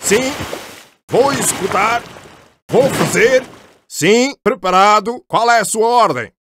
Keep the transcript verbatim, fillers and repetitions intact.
Sim. Vou executar. Vou fazer. Sim. Preparado. Qual é a sua ordem?